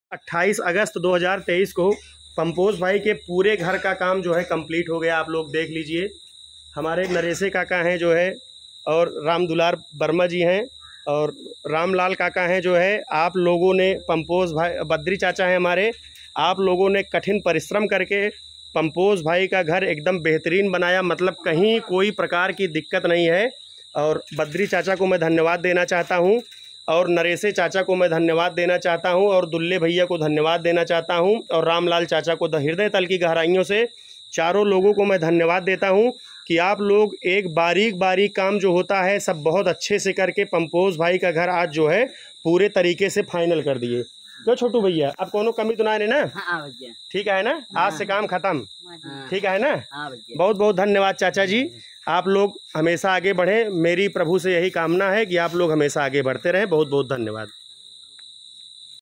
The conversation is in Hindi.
28 अगस्त 2023 को पंपोज भाई के पूरे घर का काम जो है कंप्लीट हो गया। आप लोग देख लीजिए, हमारे नरेशे काका हैं जो है, और राम दुलार वर्मा जी हैं, और रामलाल काका हैं जो है। आप लोगों ने पंपोज भाई, बद्री चाचा हैं हमारे, आप लोगों ने कठिन परिश्रम करके पंपोज भाई का घर एकदम बेहतरीन बनाया। मतलब कहीं कोई प्रकार की दिक्कत नहीं है। और बद्री चाचा को मैं धन्यवाद देना चाहता हूँ, और नरेशे चाचा को मैं धन्यवाद देना चाहता हूं, और दुल्ले भैया को धन्यवाद देना चाहता हूं, और रामलाल चाचा को हृदय तल की गहराइयों से चारों लोगों को मैं धन्यवाद देता हूं कि आप लोग एक बारीक बारीक काम जो होता है सब बहुत अच्छे से करके पंपोज भाई का घर आज जो है पूरे तरीके से फाइनल कर दिए। क्यों छोटू भैया, अब कोनो कमी तो ना है ना? ठीक है ना, आज से काम खत्म, ठीक है ना? बहुत बहुत धन्यवाद चाचा जी, आप लोग हमेशा आगे बढ़ें। मेरी प्रभु से यही कामना है कि आप लोग हमेशा आगे बढ़ते रहें। बहुत बहुत धन्यवाद।